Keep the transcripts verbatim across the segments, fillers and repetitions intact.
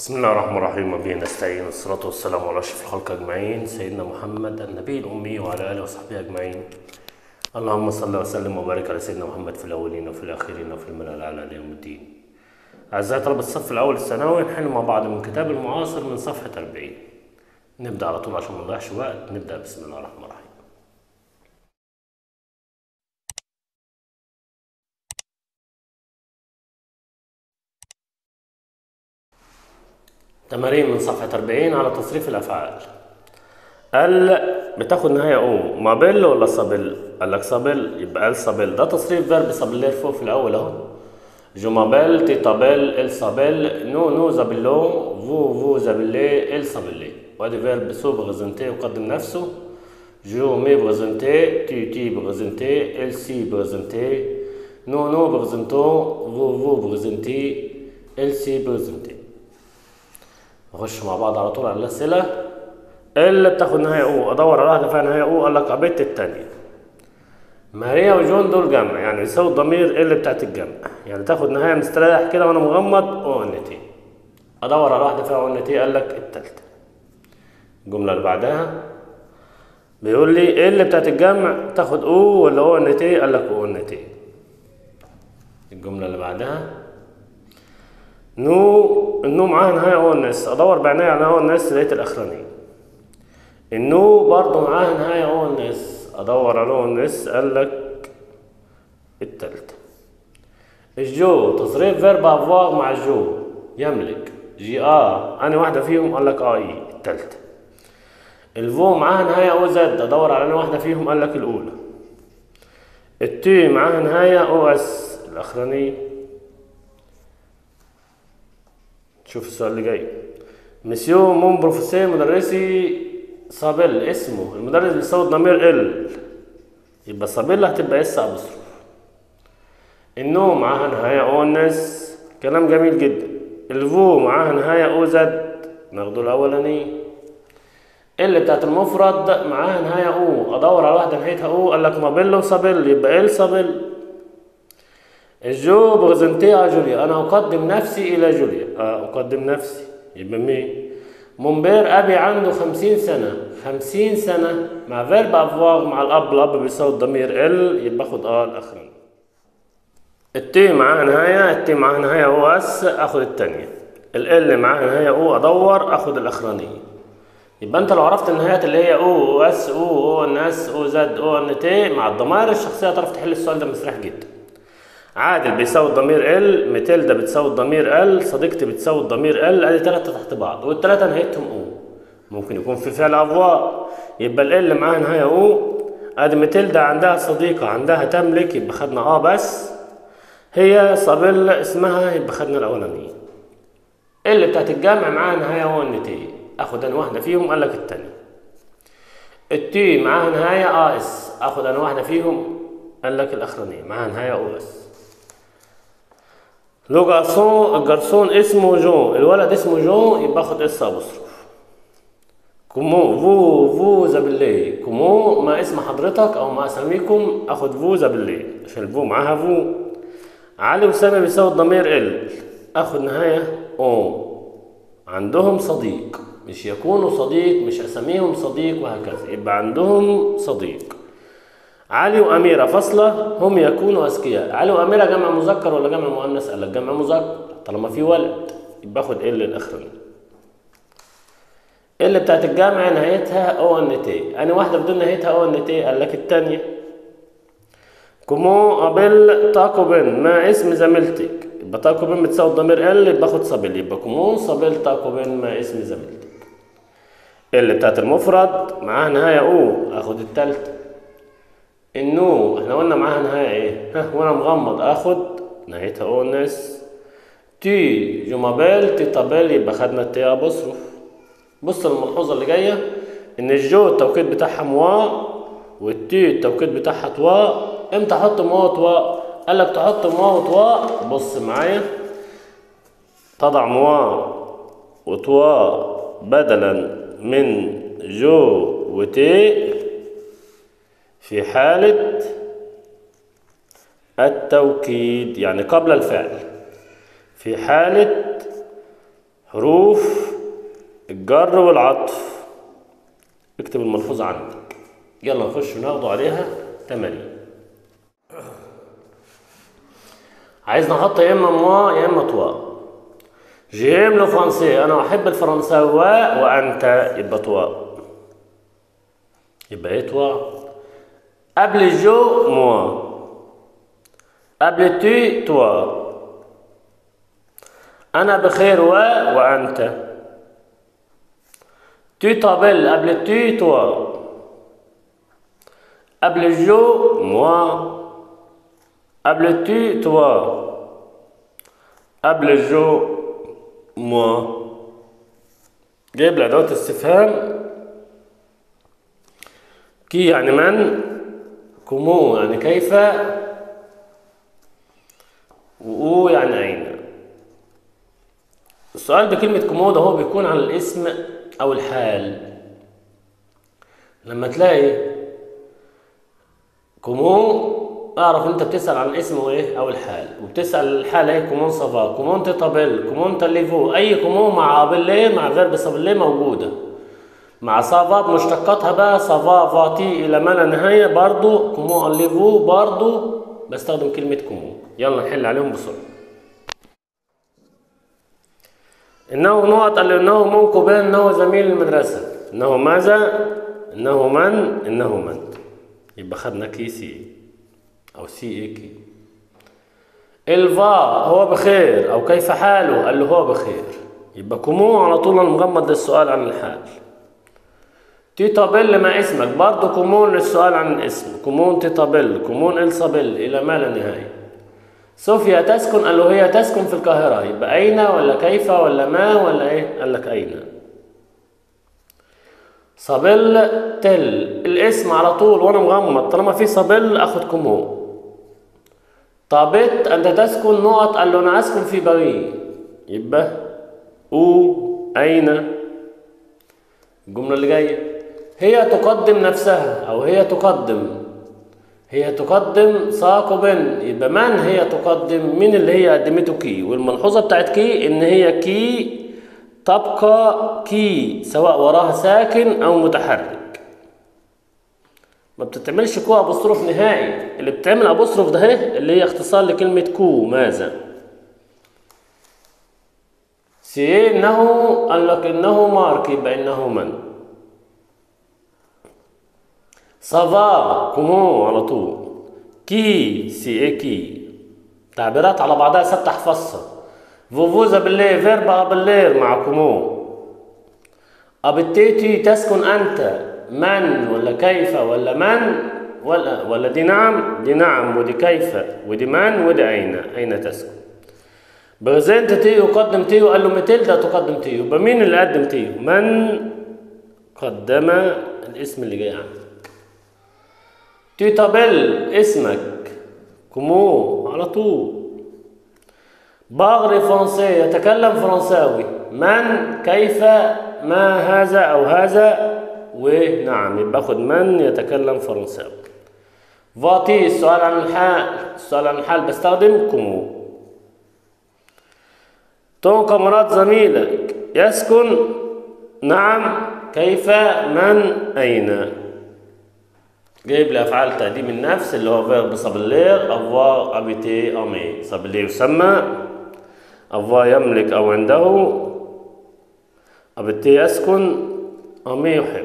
بسم الله الرحمن الرحيم، وبه نستعين، والصلاة والسلام على أشرف الخلق أجمعين، سيدنا محمد النبي الأمي وعلى آله وصحبه أجمعين. اللهم صل وسلم وبارك على سيدنا محمد في الأولين وفي الآخرين وفي الملأ الأعلى إلى يوم الدين. أعزائي طلبة الصف الأول الثانوي، نحل مع بعض من كتاب المعاصر من صفحة أربعين. نبدأ على طول عشان ما نضيعش وقت. نبدأ بسم الله الرحمن الرحيم. تمارين من صفحة أربعين على تصريف الأفعال. ال بتاخد نهاية او مابيل ولا صابيل؟ قال لك صابيل، يبقى ال صابيل ده تصريف فيرب صابيلير فوق في الأول أهو. جو مابيل، تي تابيل، ال صابيل، نو نو زابيلو، فو فو زابيلي، ال صابيلي. وادي فيرب سو بغزنتي يقدم نفسه. جو مي بغزنتي، تي تي بغزنتي، ال سي بغزنتي، نو نو بغزنتو، فو فو بغزنتي، ال سي بغزنتي. نخش مع بعض على طول على الأسئلة. اللي بتاخد نهاية او ادور على واحدة فيها نهاية او. قال لك قابلت التانية. ماريا وجون دول جمع، يعني يساوي الضمير اللي بتاعت الجمع، يعني تاخد نهاية مستريح كده وانا مغمض او ان تي. ادور على واحدة فيها او ان تي. قال لك التالتة. الجملة اللي بعدها بيقول لي ايه اللي بتاعت الجمع تاخد او ولا او ان تي؟ قال لك او ان تي. الجملة اللي بعدها نو، النو معاها نهاية او ان اس. ادور بعناية على او ان اس، لقيت الاخرانية. النو برضه معاها نهاية او ان اس. ادور على او ان اس. قال لك التالتة. الجو تصريف فيرب افواغ مع الجو، يملك، جي اه. انهي واحدة فيهم؟ قال لك اه اي التالتة. الفو معاها نهاية او زد. ادور على انهي واحدة فيهم؟ قال لك الاولى. التي معاها نهاية او اس، الاخرانية. شوف السؤال اللي جاي. مسيو مون بروفيسور مدرسي صابيل اسمه. المدرس بيساوي الضمير ال، يبقى صابيل هتبقى اس ابوستروف. النو معاها نهاية او ان اس، كلام جميل جدا. الفو معاها نهاية او زد، ناخده الاولاني. اللي بتاعت المفرد معاها نهاية او. ادور على واحدة نهايتها او. قال لك مابيل وصابيل، يبقى ال صابيل. الجو بغزنتي جوليا، انا اقدم نفسي الى جوليا. اه اقدم نفسي، يبقى مين؟ مونبير ابي عنده خمسين سنة. خمسين سنة مع فيرب افواغ مع الاب. الاب بيساوي الضمير ال، يبقى اخد اه الاخراني. التي معاها نهاية، التي معاها نهاية او اس، اخد التانية. ال معاها نهاية او، ادور اخد الاخرانية. يبقى انت لو عرفت النهايات اللي هي او او اس او او ان اس او زد او ان تي مع الضمائر الشخصية هتعرف تحل السؤال ده مستريح جدا. عادل بيساوي الضمير ال، متلدا بتساوي الضمير ال، صديقتي بتساوي الضمير ال. ادي تلاتة تحت بعض، والتلاتة نهايتهم او. ممكن يكون في فعل افوار، يبقى ال معاها نهاية او. ادي متلدا عندها صديقة عندها تملك، يبقى خدنا اه بس. هي صابيل اسمها، يبقى خدنا الاولانية. اللي بتاعت الجمع معاها نهاية او ان تي، اخد انا واحدة فيهم. قال لك التانية. التي معاها نهاية اه اس، اخد انا واحدة فيهم. قال لك الاخرانية معاها نهاية او اس. لو جارسون، الجرسون اسمه جو، الولد اسمه جو، يبقى اخد اس ابوستروف. كومو فو فو زابيلي، كومو ما اسم حضرتك او ما اساميكم، اخد فو زابيلي عشان الفو معاها فو. علي وسامي بيساوي الضمير ال، اخد نهاية او. عندهم صديق، مش يكونوا صديق، مش اساميهم صديق وهكذا، يبقى عندهم صديق. علي وأميرة فاصلة هم يكونوا أذكياء. علي وأميرة جمع مذكر ولا جمع مؤنث؟ قال لك جمع مذكر، طالما في ولد يبقى آخد ال الأخراني. ال بتاعت الجمع نهايتها او ان تي، أنا واحدة بدون نهايتها او ان تي؟ قال لك التانية. كومو قابل تاكو بن، ما اسم زميلتك؟ يبقى تاكو بن بتساوي الضمير ال، يبقى آخد صابيل، يبقى كومو صابيل تاكو بن ما اسم زميلتك. ال بتاعت المفرد معاها نهاية او، آخد التالتة. النو احنا قلنا معاها نهاية ايه؟ ها وانا مغمض اخد نهايتها او ان اس. تي جو مابيل، تي تابيل، يبقى خدنا التي ابوستروف. بص الملحوظة اللي جاية، ان الجو التوكيد بتاعها موا، والتي التوكيد بتاعها توا. امتى احط موا وتوا؟ قال لك تحط موا وتوا، بص معايا، تضع موا وتوا بدلا من جو وتي في حالة التوكيد، يعني قبل الفعل. في حالة حروف الجر والعطف. اكتب الملحوظة عندك. يلا نخش وناخده عليها تمارين. عايز نحط يا اما موا يا اما توا. جيم لو فرنسي، انا احب الفرنساوي، وانت يبقى توا. يبقى ايه توا؟ قبل جو موا، قبل تي توا. انا بخير و وانت. تي طابل قبل تي توا، قبل جو موا، قبل تي توا، قبل جو موا. جايب لأدوات استفهام. كي يعني من، كومو يعني كيف، وأو يعني أين. السؤال بكلمة كومو ده هو بيكون عن الاسم أو الحال. لما تلاقي كومو اعرف انت بتسأل عن الاسم وايه او الحال، وبتسأل الحال ايه. كومون صافا، كومون تطابل، كومون تليفو. اي كومون مع ابلي مع فيرب سابلي موجودة. مع صافا بمشتقاتها بقى صافا فاتي الى ما لا نهاية برضو. كومون اليفو برضو بستخدم كلمة كومون. يلا نحل عليهم بسرعة. انه نقط، قال له انه منكم بين، انه زميل المدرسة، انه ماذا، انه من، انه من. يبقى خدنا كي سي او سي اي كي. الفا هو بخير او كيف حاله، قال له هو بخير. يبقى كومون على طول مغمض للسؤال عن الحال. تي طابل ما اسمك، برضه كومون للسؤال عن الاسم. كومون تي طابل، كومون الصابل الى ما لا نهايه. صوفيا تسكن، قال له هي تسكن في القاهره. يبقى اين ولا كيف ولا ما ولا ايه؟ قال لك اين. صابل تل الاسم على طول وانا مغمض، طالما في صابل اخد كومون. طابت أنت تسكن نقط، قال له أنا أسكن في باريس. يبقى أو أين. الجملة اللي جاية هي تقدم نفسها أو هي تقدم، هي تقدم ساق بن. يبقى من هي تقدم؟ مين اللي هي قدمته؟ كي. والملحوظة بتاعت كي إن هي كي تبقى كي سواء وراها ساكن أو متحرك. ما بتتعملش كو ابوستروف نهائي. اللي بتعمل ابوستروف ده اهي اللي هي اختصار لكلمة كو ماذا. سي انه، قال لك انه مارك، يبقى انه من. سافا كومون على طول. كي سي اي كي. تعبيرات على بعضها ثابته احفظها. فوفوزا بالليل فيرب بالليل مع كومون. ابتيتي تسكن انت، من ولا كيف ولا من ولا ولا دي نعم، دي نعم ودي كيف ودي من ودي أين. أين تسكن. برزنت تيو قدم تيو، قال له متلدا تقدم تيو. يبقى مين اللي قدم تيو؟ من قدم الاسم اللي جاي عندك. تيو طابل اسمك، كومو على طول. باغري فرنسي يتكلم فرنساوي. من كيف ما هذا أو هذا ونعم. يبقى باخد من يتكلم فرنساوي. فاتي السؤال عن الحال، السؤال عن الحال بستخدم كومو. تون كامرات زميلك يسكن، نعم كيف من أين. جايب لي أفعال تقديم النفس اللي هو فيرب سابلير، افوار ابيتي امي. سابلير يسمى، افوار يملك أو عنده، ابيتي يسكن، امي يحب.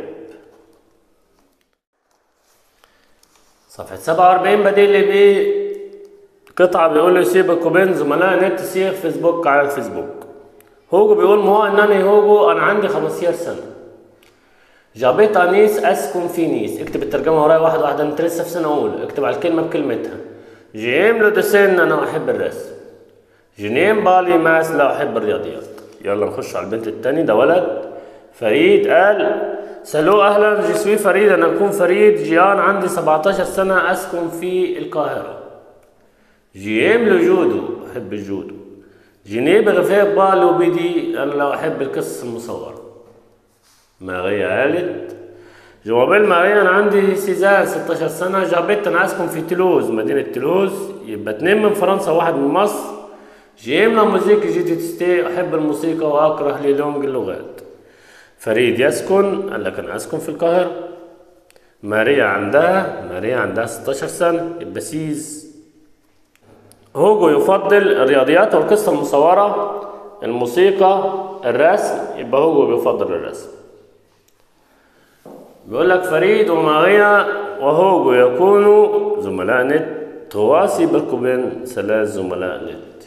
صفحة سبعة وأربعين بديل لي بقطعة بيقول له سيبك وبين زملاء نت سيخ فيسبوك على الفيسبوك. هوجو بيقول ما هو انني هوجو انا عندي خمستاشر سنة. جابيت انيس اسكن في نيس. اكتب الترجمة ورايا واحد واحد، انت لسه في سنة اولى. اكتب على الكلمة بكلمتها. جيم لو دسين انا احب الرسم. جنيم بالي ماس لا احب الرياضيات. يلا نخش على البنت التاني. ده ولد فريد قال سلو اهلا جسوي فريد، انا اكون فريد. جيان عندي سبعتاشر سنة اسكن في القاهرة. جيم لجودو احب الجودو. جنيب غفير بالو بدي انا لو احب القصص المصورة. ماريا قالت جوابيل ماريا انا عندي سيزان ستاشر سنة. جابت انا اسكن في تلوز مدينة تلوز. يبقى اتنين من فرنسا واحد من مصر. جيم لا موزيك جي ديتستي، أحب الموسيقى وأكره لي لونج اللغات. فريد يسكن، قال لك أنا أسكن في القاهرة. ماريا عندها ماريا عندها ستاشر سنة، يبقى سيز. هوجو يفضل الرياضيات والقصة المصورة، الموسيقى، الرسم، يبقى هوجو بيفضل الرسم. بيقول لك فريد وماريا وهوجو يكونوا زملاء نت، تواسي بالكوبين ثلاث زملاء نت.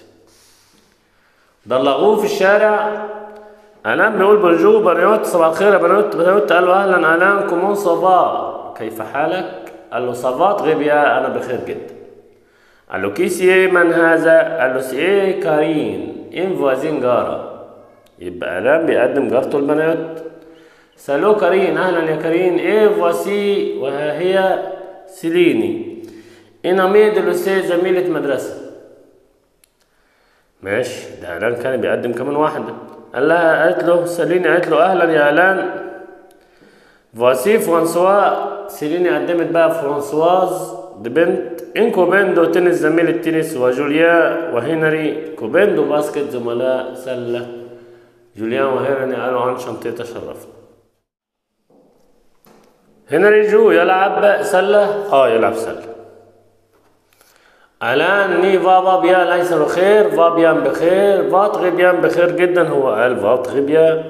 ضلغوه في الشارع. ألان بيقول بونجور بنيوت، صباح الخير يا بنيوت. بنيوت قال له أهلا ألان، كومون صافا، كيف حالك؟ قال له صافا تغي بيان، أنا بخير جدا. قال له كيسي من هذا؟ قال له سي كارين إن فوازين جارة، يبقى ألان بيقدم جارته البنيوت. سالو كارين، أهلا يا كارين. إيه فواسي، وها هي سيليني إن أمي دلوسي، زميلة مدرسة. ماشي، ده ألان كان بيقدم كمان واحدة. قال لها، قالت له سيليني، قالت له أهلا يا ألان. فواسي فرانسوا، سيليني قدمت بقى فرانسواز دي بنت. إن كوبيندو تنس، زميلة تنس. وجوليا وهنري كوبيندو باسكت، زملاء سلة. جوليان وهنري قالوا عن شنطة تشرفنا. هنري جو يلعب سلة، اه يلعب سلة. الان ني فابا بيان ليس بخير، فابيان بخير، فاتغي بيان بخير جدا، هو قال فاتغي بيان.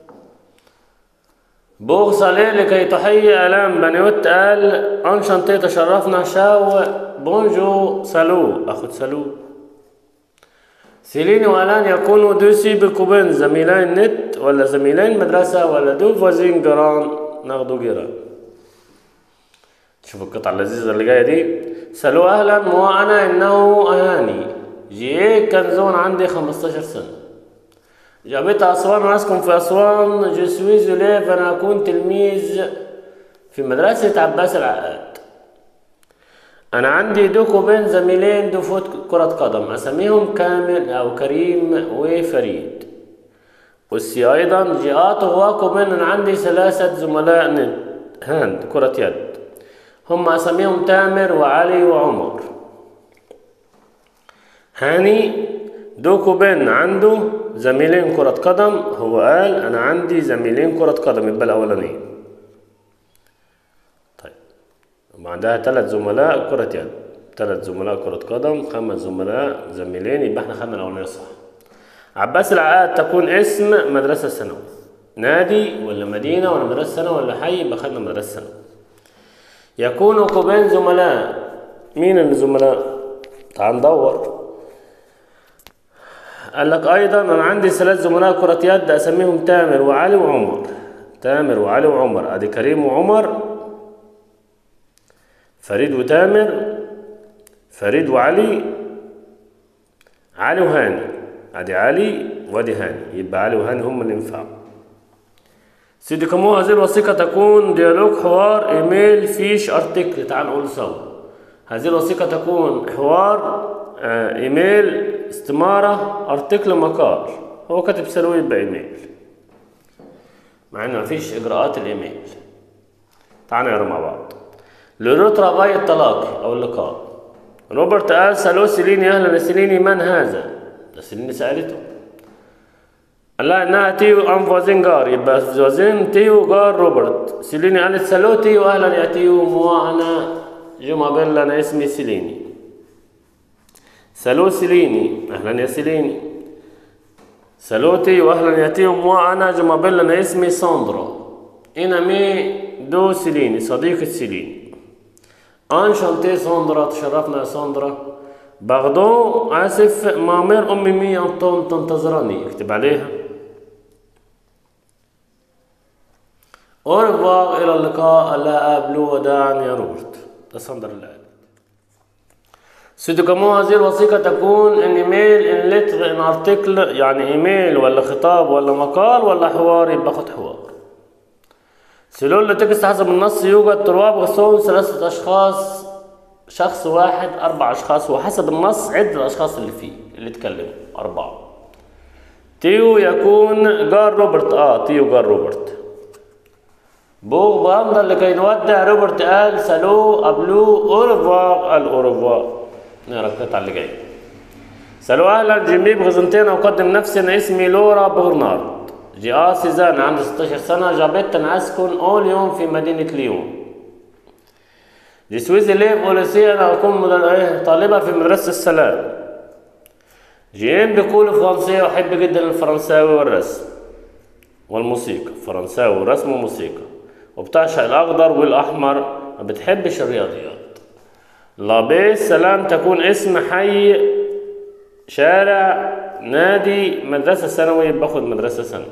بوغ صالي لكي تحيي الان بنيوت، قال انشنتي تشرفنا. شاو بونجو سالو، اخد سالو. سيليني والان يكونوا دوسي بالكوبين، زميلين نت ولا زميلين مدرسة ولا دو فوزين جيران، ناخدو جيران. شوفوا القطعة اللذيذة اللي جاية دي. سالو أهلا، مو أنا إنه أهاني. جي كنزون، عندي خمستاشر سنة. جابت أسوان وأسكن في أسوان. جو سوي زوليف، أنا أكون تلميذ في مدرسة عباس العقاد. أنا عندي دو كوبين، زميلين دو فوت كرة قدم، أسميهم كامل أو كريم وفريد. والسي أيضا جاءت غوا كوبين، أنا عندي ثلاثة زملاء هاند كرة يد، هم أسميهم تامر وعلي وعمر. هاني دو كوبين، عنده زميلين كرة قدم، هو قال أنا عندي زميلين كرة قدم، يبقى الأولانية. طيب، وبعدها ثلاث زملاء كرة يد، ثلاث زملاء كرة قدم، خمس زملاء زميلين، يبقى احنا خدنا الأولانية صح. عباس العقاد تكون اسم مدرسة ثانوي، نادي ولا مدينة ولا مدرسة ثانوي ولا حي، يبقى خدنا مدرسة ثانوي. يكونوا كوبين زملاء، مين الزملاء؟ تعال ندور. قال لك أيضا أنا عندي ثلاث زملاء كرة يد، أسميهم تامر وعلي وعمر. تامر وعلي وعمر، أدي كريم وعمر، فريد وتامر، فريد وعلي، علي وهاني، أدي علي وأدي هاني، يبقى علي وهاني هم اللي ينفعوا. سيدي كمو، هذه الوثيقة تكون ديالوج، حوار، ايميل، فيش، ارتكل. تعال نقول سوا. هذه الوثيقة تكون حوار، آه، ايميل، استمارة، ارتكل، مقال. هو كاتب سلوي يبقى ايميل، مع انه مفيش اجراءات الايميل. تعال نقرا مع بعض. لورو ترافاي، التلاقي او اللقاء. روبرت قال سالو سيليني، اهلا يا سيليني. من هذا؟ ده سيليني سألته. قال لها انها تيو ام فوزين جار، يبقى فوزين تيو جار روبرت. سيليني قالت سالو تيو، اهلا يا تيو. مو انا جمعة بيلا، انا اسمي سيليني. سالو سيليني، اهلا يا سيليني. سالو تيو، اهلا يا تيو. مو انا جمعة بيلا، انا اسمي ساندرا. انا مي دو سيليني، صديقة سيليني. انشانتي ساندرا، تشرفنا يا ساندرا. باغدون، اسف، مامير امي مي انطون تنتظرني، اكتب عليها. أورفوار، إلى اللقاء، لا أبلو، وداعا يا روبرت. ده ساندرا اللي قال. سيدي كمو، هذه الوثيقة تكون ان ايميل، ان لتر، ان ارتكل، يعني ايميل ولا خطاب ولا مقال ولا حوار، يبقى خد حوار. سيلول تكست، حسب النص يوجد ترواب غصون، ثلاثة أشخاص، شخص واحد، أربع أشخاص، وحسب النص عد الأشخاص اللي فيه اللي اتكلموا أربعة. تيو يكون جار روبرت، اه تيو جار روبرت. بوغ بامضى لكي نودع، روبرت قال سالو أبلو، أورفوار قال أورفوار. نقرا القطعة اللي جاية. سألوا أهلا جيمي بغزنتين أقدم نفسي، أنا اسمي لورا برنارد. جي آه سيزان عندي ستاشر سنة، جابت أنا أسكن أول يوم في مدينة ليون. جي سويزي ليف أوليسي، أنا أكون طالبة في مدرسة السلام. جيم بيقول فرنسية، وأحب جدا الفرنساوي والرسم والموسيقى، فرنساوي ورسم وموسيقى، وبتعشق الأخضر والأحمر، ما بتحبش الرياضيات. لابيس سلام تكون اسم حي، شارع، نادي، مدرسة ثانوي، باخد مدرسة ثانوي.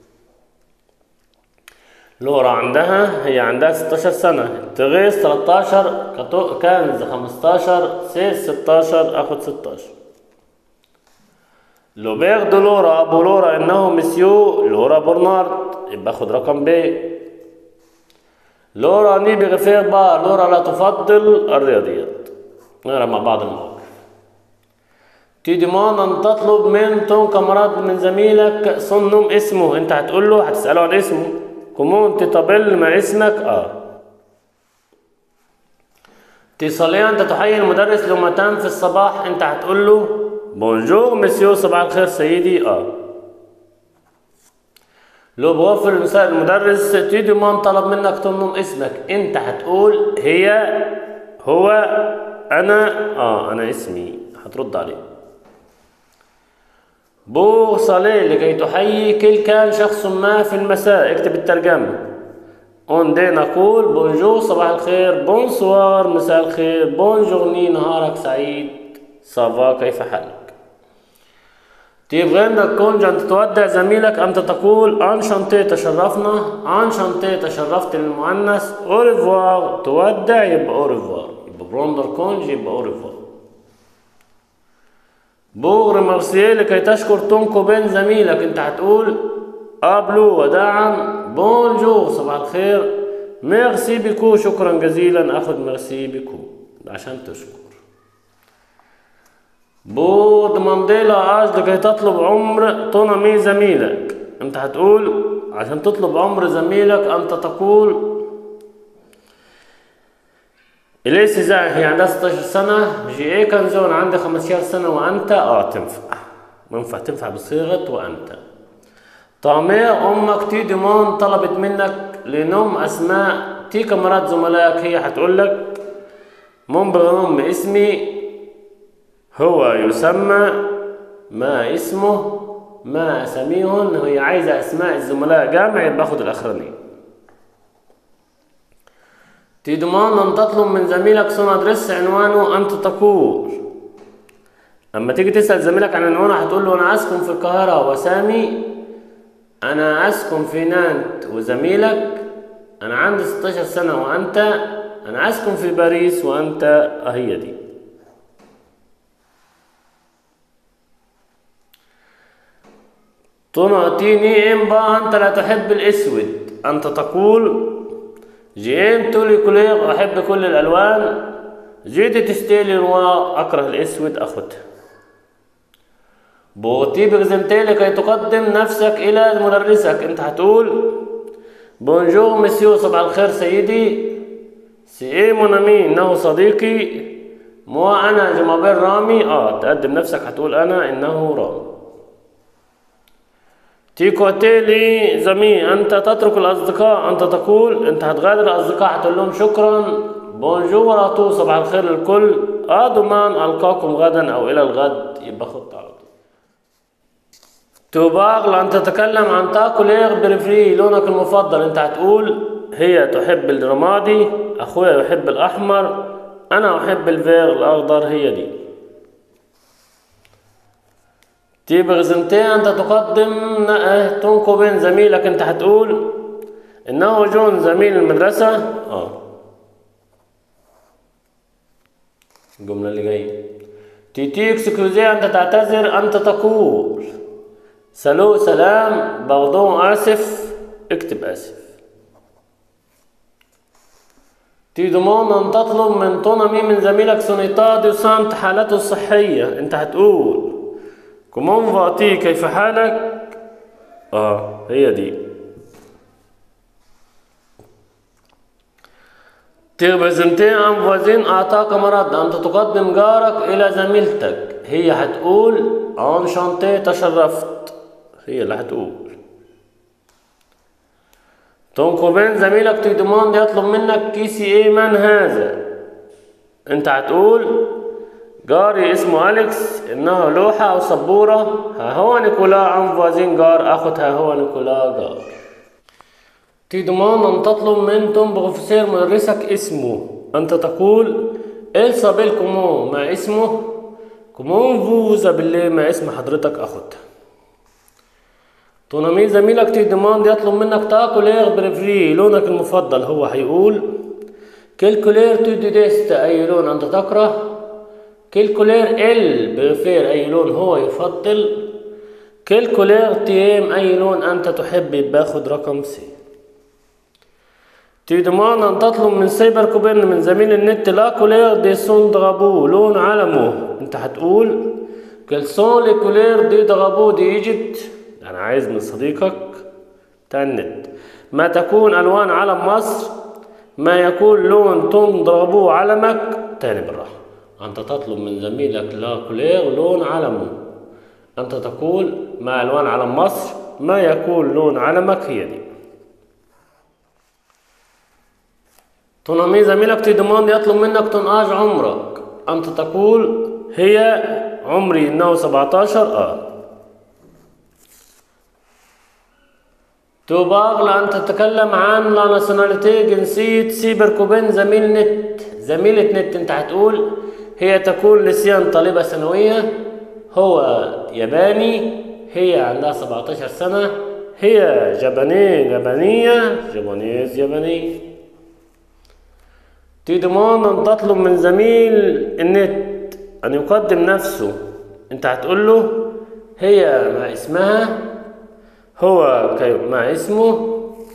لورا عندها هي عندها ستاشر سنة، تغيس تلتاشر، كنز خمستاشر، سيس ستاشر، اخد ستاشر. لوبيغ دو لورا، ابو لورا انه مسيو لورا برنارد، يبقى اخد رقم ب. لورا ني بغفير با، لورا لا تفضل الرياضيات. نقرا مع بعض المواقف. تي ديمان ان تطلب من تون كامراد من زميلك صنم اسمه، انت هتقول له، هتسأله عن اسمه. كومون تطبل ما اسمك، اه. تيصاليا انت تحيي المدرس لمتان في الصباح، انت هتقول له بونجور مسيو، صباح الخير سيدي، اه. لو بوفر المدرس تي ديمان طلب منك تنم اسمك، انت هتقول هي، هو، انا، اه انا اسمي، هترد عليه. بو صالي لكي تحيي كل كان شخص ما في المساء، اكتب الترجمة. اون دي نقول بونجور صباح الخير، بونسوار مساء الخير، بونجورني نهارك سعيد، صافا كيف حالك. تبغى انك كونج ان تتودع زميلك، انت تقول انشانتي تشرفنا، انشانتي تشرفت للمؤنث، اوريفوار تودع يبقى اوريفوار، يبقى بروندر كونج يبقى اوريفوار. بوغر مرسيه لكي تشكر تونكو بين زميلك، انت هتقول ابلو وداعا، بونجور صباح الخير، ميرسي بيكو شكرا جزيلا، اخد ميرسي بيكو عشان تشكر. بو دمانديلا اج لكي تطلب عمر تونامي زميلك، انت هتقول عشان تطلب عمر زميلك، انت تقول إليس زاهي، هي عندها ستاشر سنة. جي ايه كان زون عندي خمستاشر سنة، وأنت اه تنفع، ينفع تنفع بصيغة وأنت. طامير أمك تي ديمون طلبت منك لنم أسماء تي كاميرات زملائك، هي هتقول لك من بغنم اسمي، هو يسمى، ما اسمه، ما أسميهن، هي عايزة أسماء الزملاء جامع، يبقى باخد الأخرانية. تضمن أن تطلب من زميلك صون أدرس عنوانه، أنت تقول. أما تيجي تسأل زميلك عن عنوانه هتقول له أنا أسكن في القاهرة، وسامي أنا أسكن في نانت، وزميلك أنا عندي ستاشر سنة، وأنت أنا أسكن في باريس، وأنت أهي دي. تنعطيني إمبا، أنت لا تحب الأسود، أنت تقول جيم تولي كولير، أحب كل الألوان، جيتي تشتري نوار، أكره الأسود، أخدها. بوتي بغزنتي لكي تقدم نفسك إلى مدرسك، أنت هتقول بونجور مسيو صباح الخير سيدي، سي مونامي إنه صديقي، مو أنا جمابير رامي، آه تقدم نفسك هتقول أنا إنه رامي. تيكوتيلي زمي، أنت تترك الأصدقاء، أنت تقول أنت هتغادر الأصدقاء هتقول لهم شكرا، بونجور أتو صباح الخير للكل، أدومان ألقاكم غدا أو إلى الغد، يبقى خط على طول. توباغ أن تتكلم عن تاكولير بريفري، لونك المفضل، أنت هتقول هي تحب الرمادي، أخويا يحب الأحمر، أنا أحب الفير الأخضر، هي دي. تيبغزنتي أنت تقدم تنكو بين زميلك، أنت هتقول إنه جون زميل المدرسة، آه الجملة اللي جاية. تيتي اكسكوزي أنت تعتذر، أنت تقول سلو سلام، باردون آسف، اكتب آسف. تي دومون أن تطلب من تونامي من زميلك سونيتا دو سانت حالته الصحية، أنت هتقول كومون فاتي كيف حالك، اه هي دي. تيغبزنتي أن فوزين أعطاك مرض، أنت تقدم جارك إلى زميلتك، هي هتقول انشانتي تشرفت، هي اللي هتقول. تون كوبان زميلك تي دوموند يطلب منك كيسي ايه من هذا، انت هتقول جاري اسمه أليكس، إنها لوحة أو سبورة. ها هو نيكولا أم فوازين جار، أخد ها هو نيكولا جار. تي دومان أن تطلب من توم بروفيسور مدرسك اسمه، أنت تقول إل سابيل كومون، ما اسمه؟ كومون فوزا بالله، ما اسم حضرتك أخدها. تونامي زميلك تي دومان يطلب منك تاكل إيه بريفري، لونك المفضل، هو هيقول كيل كولير تو ديست، أي لون أنت تكره. كيل كولير ال بريفير، أي لون هو يفضل. كيل كولير تيم، أي لون أنت تحب، باخد رقم سي. تي دومان أن تطلب من سايبر كوبين من زميل النت لا كولير دي سون درابو، لون علمه، أنت هتقول كيل سون لي كولير دي درابو دي ايجيبت، أنا عايز من صديقك بتاع النت ما تكون ألوان علم مصر، ما يكون لون توم درابو علمك. تاني بالراحة، أنت تطلب من زميلك لا كولير لون علمه، أنت تقول ما ألوان علم مصر، ما يكون لون علمك، هي دي. تونامي زميلك تي دوماند يطلب منك تنقاج عمرك، أنت تقول هي عمري إنه سبعتاشر آه. توباغ لأن تتكلم عن لا ناسيوناليتي، جنسية سيبر كوبين زميل نت، زميلة نت، أنت هتقول هي تكون لسيان طالبة ثانوية، هو ياباني، هي عندها سبعتاشر سنة، هي جابانية يابانية، جابانيز ياباني. تي دوموند أن تطلب من زميل النت أن يقدم نفسه، أنت هتقول له هي ما اسمها، هو ما اسمه،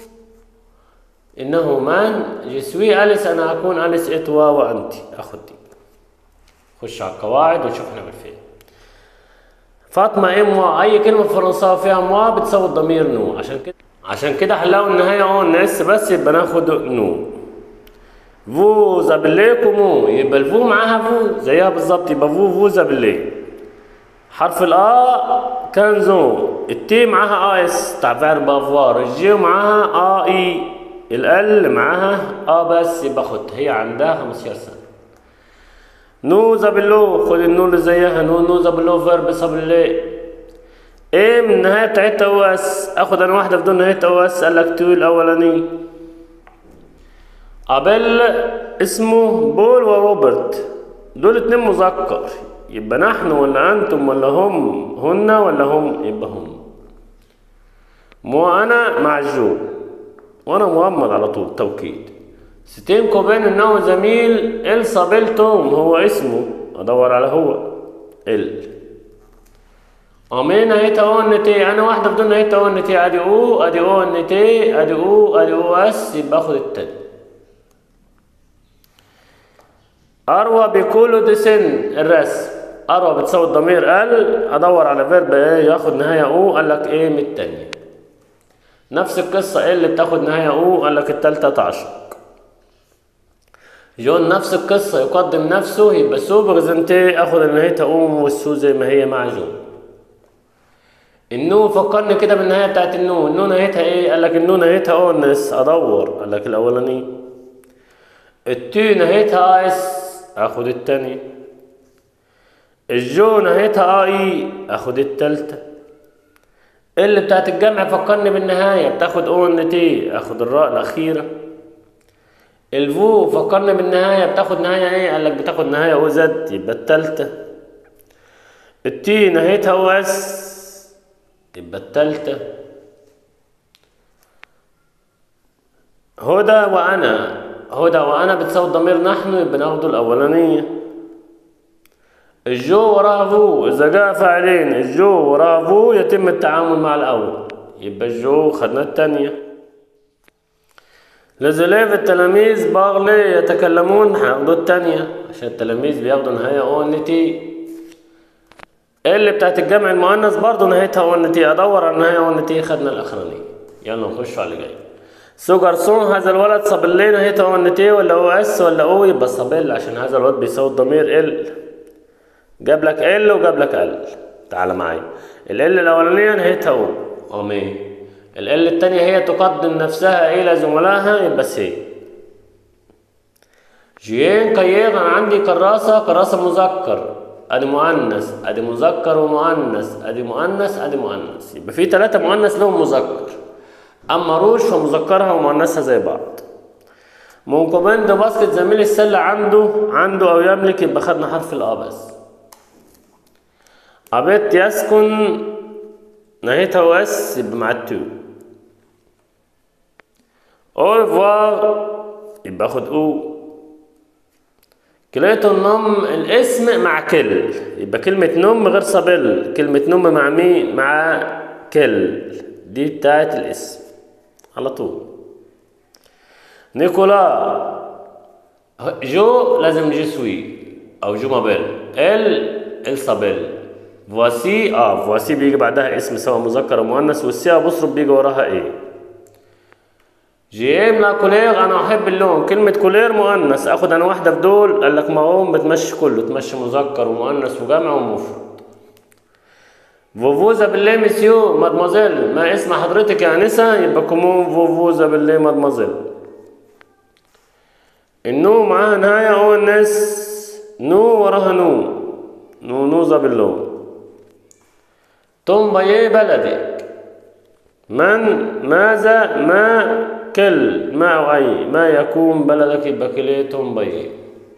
إنه من جسوي أليس، أنا أكون أليس إتوا وأنت، أخد دي. خش على القواعد ونشوف نعمل فين. فاطمة إيه موا، أي كلمة فرنساوي فيها موا بتساوي الضمير نو، عشان كده عشان كده هنلاقوا النهاية أون اس بس، يبقى ناخد نو. فو زابليكومو، يبقى الفو معاها فو زيها بالظبط، يبقى فو فو زابلي. حرف الآ كانزو، التي معاها اس تاع فيرب افوار، الجي معاها ا اي، ال معاها ا بس، يبقى خد هي عندها خمستاشر سنة. نو زابلو، خد النو اللي زيها نو، نو زابلو فيرب صابلي. ايه من النهاية بتاعتها او اس، اخد انا واحدة بدون نهاية او اس، قالك تو الاولاني. قبل اسمه بول وروبرت، دول اتنين مذكر، يبقى نحن ولا انتم ولا هم، هن ولا هم، يبقى هم. مو انا مع جو، وانا مغمض على طول توكيد. ستين كوبين انه زميل ال صابيل توم، هو اسمه، ادور على هو ال. امين نهايتها او ان تي، انا واحده بدون نهايتها او ان تي، ادي او ادي او ان تي ادي او ادي او اس، يبقى اخد التاني. اروى بيقولوا دي سن الرسم، اروى بتساوي الضمير ال، ادور على فيرب ايه ياخد نهايه او، قال لك ايه من التانية. نفس القصه ايه اللي بتاخد نهايه او، قال لك التالتة تعشق. جون نفس القصه يقدم نفسه، يبقى سو بريزنتي، اخد نهايتها او والسو زي ما هي مع جون. النو فكرني كده بالنهايه بتاعت النو، النو نهايتها ايه، قال لك النو نهايتها اونس، ادور، قال لك الاولاني. التي نهايتها اس، اخد التاني. الجو نهايتها اي، اخد التالتة. اللي بتاعت الجمع فكرني بالنهاية، بتاخد او ان تي، اخد الراء الاخيرة. الفو فكرني بالنهاية، بتاخد نهاية ايه، قالك بتاخد نهاية او زد، يبقى التالتة. التي نهايتها او اس، يبقى التالتة. هدى وانا، هدى وانا بتساوي الضمير نحن، يبقى ناخده الاولانية. الجو وراها فو، اذا جاء فاعلين الجو وراها فو يتم التعامل مع الاول، يبقى الجو خدنا التانية. لزليف التلاميذ باغلي يتكلمون، هناخدوا التانية عشان التلاميذ بياخدوا نهاية او ان تي. اللي بتاعت الجمع المؤنث برضه نهايتها او ان تي، ادور على النهاية او ان تي، خدنا الاخرانية. يلا نخش على اللي جاي. سو جارسون، هذا الولد صابيل، نهايته او ان تي ولا او اس ولا او، يبقى صابيل عشان هذا الولد بيساوي الضمير ال. جاب لك ال وجاب لك ال. تعال معايا. ال ال الاولانيه نهايتها او امين. ال ال الثانيه هي تقدم نفسها الى زملائها يبقى سي. جيين كيغ انا عندي كراسه، كراسه مذكر ادي مؤنث ادي مذكر ومؤنث ادي مؤنث ادي مؤنث، يبقى في ثلاثه مؤنث لهم مذكر. اما روج فمذكرها ومؤنثها زي بعض. منكوبين ده باسكت زميل السله عنده عنده او يملك، يبقى خدنا حرف الآ بس. أبيت يسكن نهايتها واس يبقى مع التو. أورفوار يبقى خد او. كليتو النم الاسم مع كل، يبقى كلمة نم غير صابل. كلمة نم مع مين؟ مع كل، دي بتاعت الاسم على طول. نيكولا جو لازم جسوي او جو مابيل. ال ال صابل. فواسي اه فواسي بيجي بعدها اسم سواء مذكر او مؤنث، والسي ابوستروف بيجي وراها ايه. جيم لا كولير انا احب اللون. كلمة كولير مؤنث، اخد انا واحدة في دول. قال لك ماهم بتمشي كله، تمشي مذكر ومؤنث وجمع ومفرد. فوفوزا بالله مسيو مادموزيل، ما اسم حضرتك يا انسة يبقى كومون فوفوزا بالله مادموزيل. النو معاها نهاية او الناس نو وراها نو نو نوزا باللون. توم بايه بلدك. من ماذا ما كل ما أي ما يكون بلدك يبقى كليه توم بايه.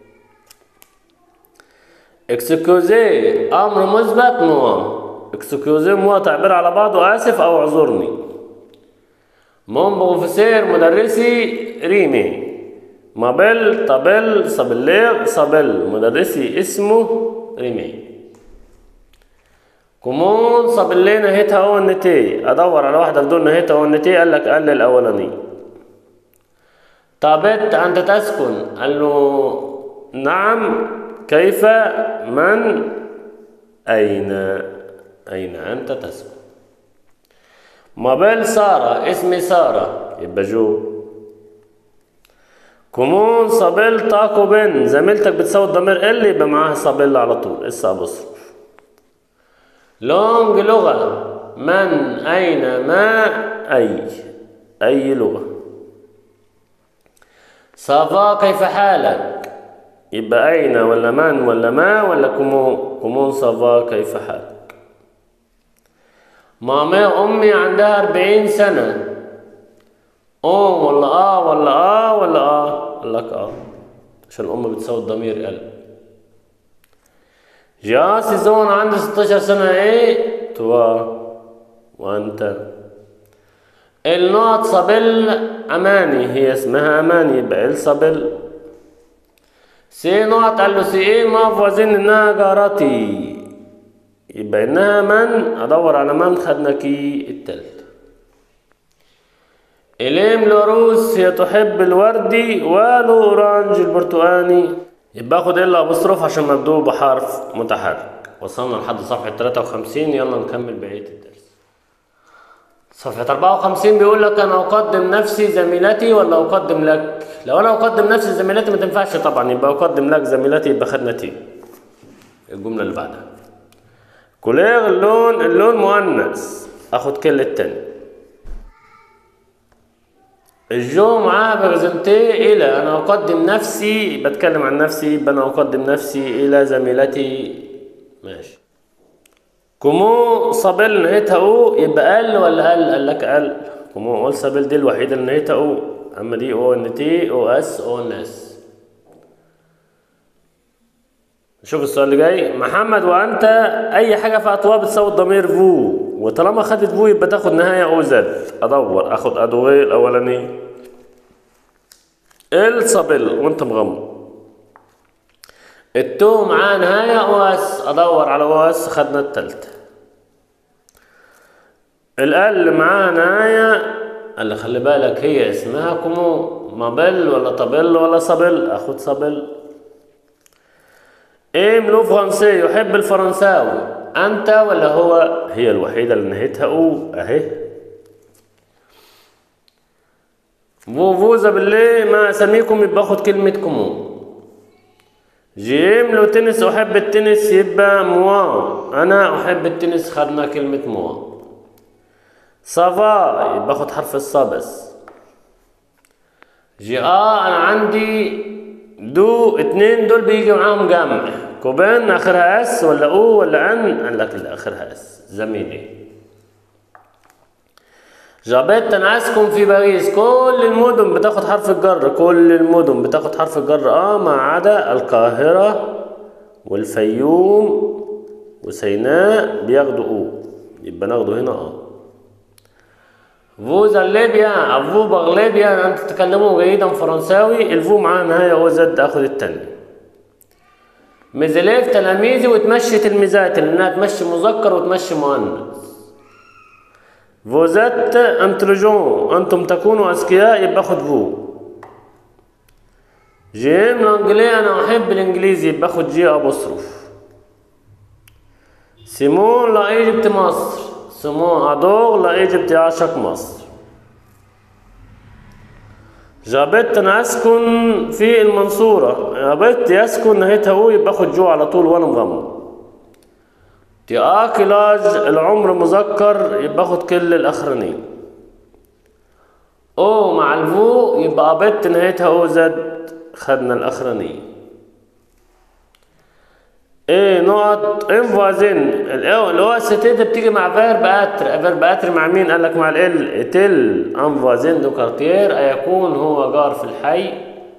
اكسكوزي أمر مثبت مو. اكسكوزي مو تعبير على بعضه آسف أو اعذرني. مون بروفيسير مدرسي ريمي. مابل طبل صبليغ صبل مدرسي اسمه ريمي. كومون صابلي نهايتها او النتي، ادور على واحده في دول نهايتها او النتي. قال لك قال الاولاني. طابت انت تسكن، قال له نعم كيف من اين اين انت تسكن. مابيل ساره اسمي ساره يبقى جو. كومون صابيل تاكو بن زميلتك بتساوي الضمير ال يبقى معاها صابيل على طول اس ابوستروف. لونج لغة من أين ما أي أي لغة. سافا كيف حالك يبقى أين ولا من ولا ما ولا كومون. كومون سافا كيف حالك. مامي أمي عندها أربعين سنة. أم ولا آه ولا آه ولا آه. قال لك آه عشان الأم بتساوي الضمير ال. جاسي زون عندي ستاشر سنة ايه توا وانت. النوت صبل اماني هي اسمها اماني يبقى الصبل. سي نوت قال له سي ايه ما فوزين انها جارتي يبقى انها من. ادور على من خدنا كي التالت. اليم لوروس هي تحب الوردي ولو اورانج البرتقاني يبقى اخد الا ابوستروف عشان مبدوء بحرف متحرك. وصلنا لحد صفحة ثلاثة وخمسين. يلا نكمل بقية الدرس. صفحة أربعة وخمسين بيقول لك أنا أقدم نفسي زميلتي ولا أقدم لك؟ لو أنا أقدم نفسي زميلتي ما تنفعش طبعا، يبقى أقدم لك زميلتي يبقى خدنا تي. الجملة اللي بعدها. كولير اللون اللون مؤنث اخد كل التاني. الجو معاها برزنتي الى انا اقدم نفسي بتكلم عن نفسي يبقى انا اقدم نفسي الى زميلتي. ماشي. كومو صابيل نهايتها او يبقى ال ولا ال؟ قال لك ال. كومو اول صابيل دي الوحيده اللي نهايتها او، اما دي او ان تي او اس او ان اس. شوف السؤال اللي جاي. محمد وانت اي حاجه في اطواه بتساوي الضمير فو، وطالما خدت فو يبقى تاخد نهايه او زد. ادور اخد ادوغي الاولاني الصابيل وانت مغمض. التو معاه نهايه او اس، ادور على او اس خدنا التالتة. الال معاه نهايه اللي خلي بالك هي اسمها كومو مابيل ولا طابيل ولا صابيل، اخد صابيل. ايه ملو فرنسي يحب الفرنساوي، انت ولا هو؟ هي الوحيده اللي نهيتها او اهي. فوفوزا بالله ما اساميكم يبقى اخد كلمه كومو. جيم لو تنس أحب التنس يبقى موا، أنا أحب التنس، خدنا كلمة موا. صافا يبقى خد حرف الصا بس. جي آ أنا عندي دو، اتنين دول بيجي معاهم جمع. كوبان آخرها اس ولا او ولا ان؟ قال لك اللي آخرها اس، زميلي. جابت أنا أسكن في باريس، كل المدن بتاخد حرف الجر، كل المدن بتاخد حرف الجر اه ما عدا القاهرة والفيوم وسيناء بياخدوا او، يبقى ناخده هنا اه. فوز ليبيا، افو بغليبيا، انت تتكلموا جيدا فرنساوي، الفو معاه نهاية او زد، اخد التاني. ميزيليف تلاميذي وتمشي تلميذات، لانها تمشي مذكر وتمشي مؤنث. فوزات انتليجون، انتم تكونوا اذكياء، يبقى اخد فو. جيم الانجلي، انا احب الانجليزي، يبقى اخد جي ابوستروف. سيمون لا ايجبت مصر، سيمون ادور لا ايجبت يعشق مصر. جابت انا اسكن في المنصورة، جابت يسكن نهايتها هو، يبقى اخد جو على طول وانا مغمض. تياكلاج العمر مذكر، يبقى اخد كل الاخرانيين. او مع الفو يبقى ابت نهايتها او زد، خدنا الاخرانيين. ايه نقط انفوازين، الاو الستيت بتيجي مع فيرب اتر، فيرب اتر مع مين؟ قال لك مع ال تل انفوازين دو كارتير، ايكون هو جار في الحي.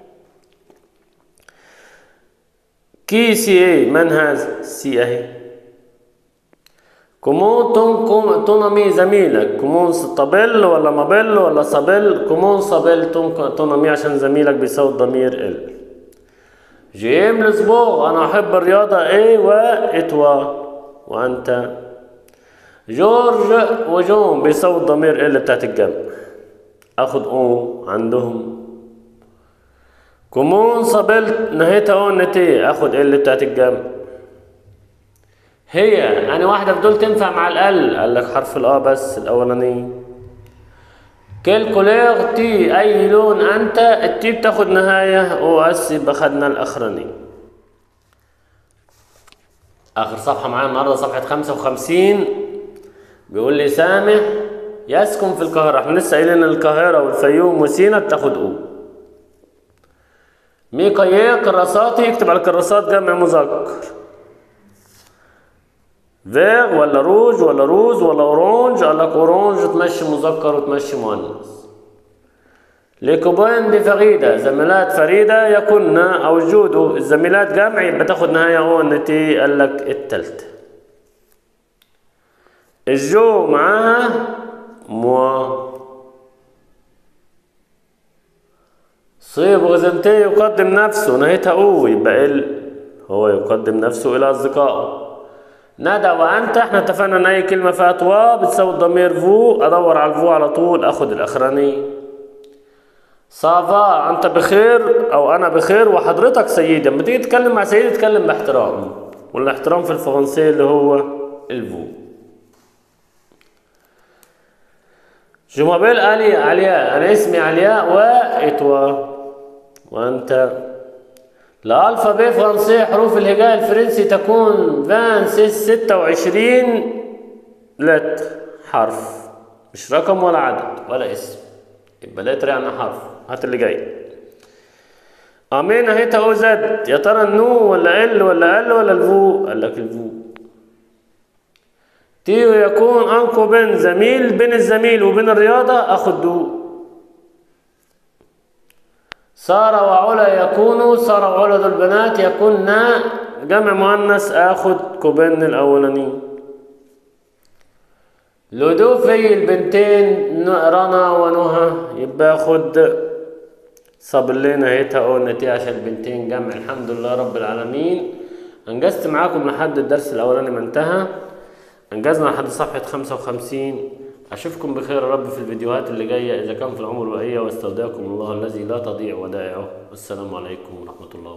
كي سي اي، من هذا؟ سي اهي. كومون تون كوم تونامي زميلك، كومون طابل ولا مابل ولا صابل؟ كومون صابل تون تونامي عشان زميلك بيساوي الضمير ال. جيم لسبوغ، انا احب الرياضة ايه واتوا، وانت. جورج وجون بيساوي الضمير ال بتاعت الجمع، اخد او عندهم. كومون صابل نهايتها او نتي، اخد ال بتاعت الجمع. هي أنا واحدة في دول تنفع مع الأل، قال لك حرف الآ بس الأولاني. كل كولير تي، أي لون أنت، التي بتاخد نهاية أو أس، يبقى خدنا الأخراني. آخر صفحة معانا النهاردة صفحة خمسة وخمسين، بيقول لي سامح يسكن في القاهرة، احنا لسه قايلين القاهرة والفيوم وسينا بتاخد أو. ميكايا كراساتي، يكتب على الكراسات جمع مذكر. فيغ ولا روج ولا روز ولا اورانج؟ قال لك اورانج تمشي مذكر وتمشي مؤنث. ليكوبان دي فريدة، زميلات فريدة يكن او جودو، الزميلات جمع يبقى تاخد نهاية او ان تي، قال لك التالتة. الجو معاها موا. صيب غزنتي يقدم نفسه، نهايتها او، يبقى ال، هو يقدم نفسه الى اصدقائه. ندى وانت، احنا اتفقنا ان اي كلمه فيها توا بتساوي الضمير فو، ادور على الفو على طول، اخد الاخراني. صافا انت بخير او انا بخير وحضرتك سيدي، لما تيجي تتكلم مع سيدي تتكلم باحترام، والاحترام في الفرنسي اللي هو الفو. جو مابيل الي علياء، انا اسمي علياء، واتوا وانت. الألفابي فرنسي، حروف الهجاء الفرنسي تكون ستة وعشرين لتر، حرف مش رقم ولا عدد ولا اسم، يبقى لتر يعني حرف. هات اللي جاي. امين اهي او زد، يا ترى النو ولا ال ولا ال ولا الفو؟ قال لك الفو. تيو يكون انكو بين زميل، بين الزميل وبين الرياضة اخد دو. سارة وعلا يكونوا، سارة وعلا دول البنات، يكوننا جمع مؤنث، اخد كوبين الاولاني. لودو في البنتين رنا ونهى، يبقى اخد صابلين اهيتها او نتي عشان البنتين جمع. الحمد لله رب العالمين، انجزت معاكم لحد الدرس الاولاني ما انتهى، انجزنا لحد صفحة خمسة وخمسين. اشوفكم بخير يا رب في الفيديوهات اللي جاية، اذا كان في العمر بقية، واستودعكم الله الذي لا تضيع ودائعه، والسلام عليكم ورحمة الله.